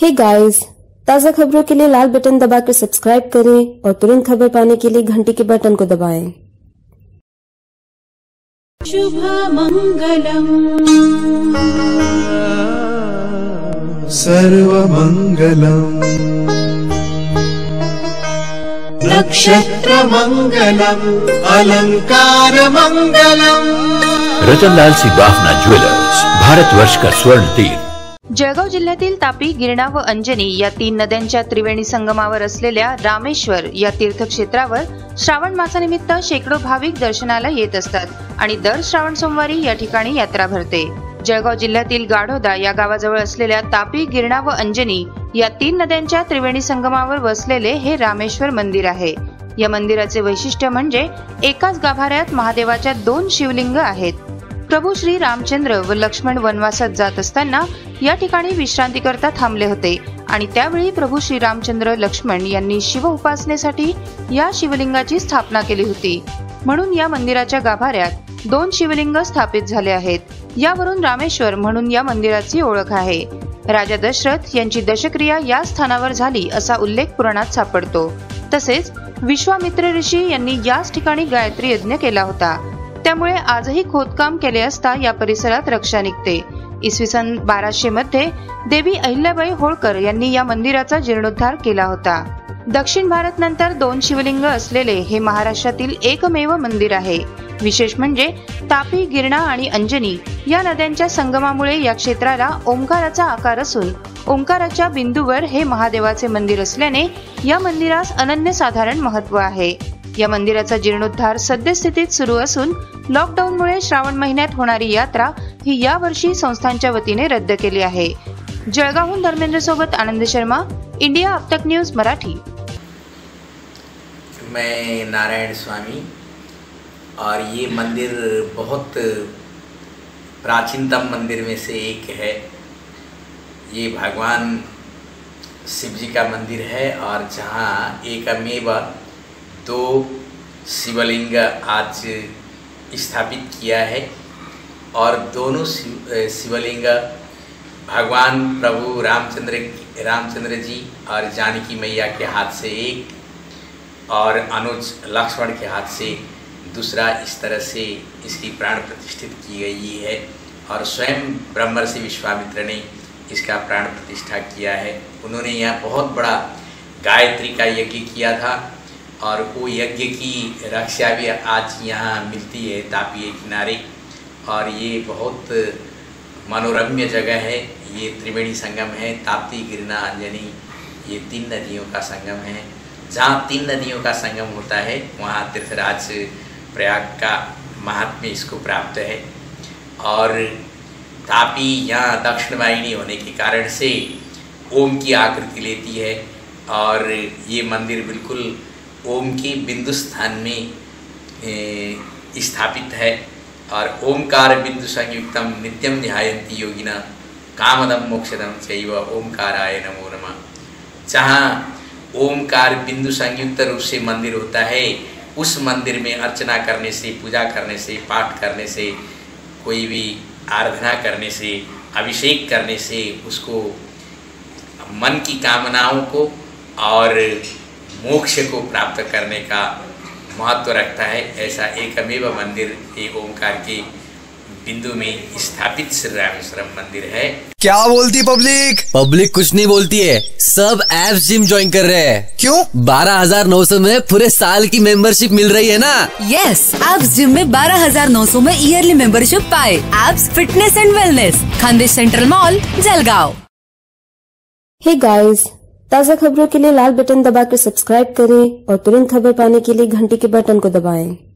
हे guys, ताज़ा खबरों के लिए लाल बटन दबाकर सब्सक्राइब करें और तुरंत खबर पाने के लिए घंटी के बटन को दबाएं। शुभमंगलम् सर्वमंगलम् नक्षत्रमंगलम् अलंकारमंगलम्। रतनलाल सी बाफना ज्वेलर्स, भारतवर्ष का स्वर्ण तीर। जळगाव जिल्ह्यातील तापी, गिरणा व अंजनी या 3 नद्यांच्या त्रिवेणी संगमावर असलेल्या रामेश्वर या तीर्थक्षेत्रावर श्रावण मासानिमित्त शेकडो भाविक दर्शनाला येत असतात आणि दर श्रावण सोमवारी या ठिकाणी यात्रा भरते। जळगाव जिल्ह्यातील गाढोदा या गावाजवळ असलेल्या तापी, गिरणा व अंजनी या 3 नद्यांच्या त्रिवेणी संगमावर वसलेले हे रामेश्वर मंदिर आहे। या मंदिराचे वैशिष्ट्य म्हणजे एकाच गाभाऱ्यात महादेवाच्या 2 शिवलिंग आहेत। प्रभू श्री रामचंद्र व लक्ष्मण वनवासात जात असताना या ठिकाणी विश्रांती करता थांबले होते आणि त्यावेळी प्रभू श्री रामचंद्र लक्ष्मण यांनी शिव उपासनेसाठी या शिवलिंगाची स्थापना केली होती, म्हणून या मंदिराच्या गाभाऱ्यात 2 शिवलिंग स्थापित झाले आहेत। यावरून रामेश्वर म्हणून या मंदिराची ओळख आहे। राजा दशरथ यांची दशक्रिया या स्थानावर झाली असा उल्लेख पुराणात सापडतो। तसेच विश्वामित्र ऋषी यांनी याच ठिकाणी गायत्री यज्ञ केला होता, त्यामुळे आजही खोदकाम केले असता या परिसरात रक्षा निघते। इसवी सन 1200 मध्ये देवी अहिल्याबाई होळकर यांनी या मंदिराचा जीर्णोद्धार केला होता। दक्षिण भारत नंतर 2 शिवलिंग असलेले हे महाराष्ट्रातील एकमेव मंदिर आहे। विशेष म्हणजे तापी, गिरणा आणि अंजनी या नद्यांच्या संगमामुळे या क्षेत्राला ओंकाराचा आकार असून ओंकाराच्या बिंदूवर हे महादेवाचे मंदिर असल्याने या मंदिरास अनन्यसाधारण महत्त्व आहे। या मंदिराचा जीर्णोद्धार सद्यस्थितीत सुरू असून लॉकडाऊनमुळे श्रावण महिन्यात होणारी यात्रा ही यावर्षी संस्थांच्या वतीने रद्द केली आहे। जळगावहून धर्मेंद्र सोबत आनंद शर्मा, इंडिया अब तक न्यूज मराठी। मैं नारायण स्वामी और ये मंदिर बहुत प्राचीनतम मंदिर में से एक है। ये भगवान शिव जी का मंदिर है और जहाँ एकमेव 2 शिवलिंग आज स्थापित किया है और दोनों शिवलिंग भगवान प्रभु रामचंद्र जी और जानकी मैया के हाथ से एक और अनुज लक्ष्मण के हाथ से दूसरा, इस तरह से इसकी प्राण प्रतिष्ठित की गई है और स्वयं ब्रह्मर्षि विश्वामित्र ने इसका प्राण प्रतिष्ठा किया है। उन्होंने यहाँ बहुत बड़ा गायत्री का यज्ञ किया था और वो यज्ञ की रक्षा भी आज यहाँ मिलती है तापी के किनारे। और ये बहुत मनोरम्य जगह है। ये त्रिवेणी संगम है, ताप्ती, गिरणा, अंजनी, ये 3 नदियों का संगम है। जहाँ 3 नदियों का संगम होता है वहाँ तीर्थराज प्रयाग का महात्म्य इसको प्राप्त है। और तापी यहाँ दक्षिण वाहिनी होने के कारण से ओम की आकृति लेती है और ये मंदिर बिल्कुल ओम के बिंदु स्थान में स्थापित है। और ओमकार बिंदु संयुक्तम नित्यम ध्यायन्ति योगिना कामदम मोक्षदम चैव ओमकाराय नमो नमः। जहाँ ओमकार बिंदु संयुक्त रूप से मंदिर होता है, उस मंदिर में अर्चना करने से, पूजा करने से, पाठ करने से, कोई भी आराधना करने से, अभिषेक करने से उसको मन की कामनाओं को और मोक्ष को प्राप्त करने का महत्व रखता है। ऐसा एकमेव मंदिर ये ओंकार के बिंदु में स्थापित श्री रामेश्वरम मंदिर है। क्या बोलती पब्लिक कुछ नहीं बोलती है, सब एप्स जिम ज्वाइन कर रहे हैं। क्यों? 12,900 में पूरे साल की मेंबरशिप मिल रही है ना। यस, एप्स जिम में 12,900 में ईयरली मेंबरशिप पाए। Apps fitness and wellness, Khandesh central mall, Jalgaon. Hey guys, ताज़ा खबरों के लिए लाल बटन दबाकर सब्सक्राइब करें और तुरंत खबर पाने के लिए घंटी के बटन को दबाएं।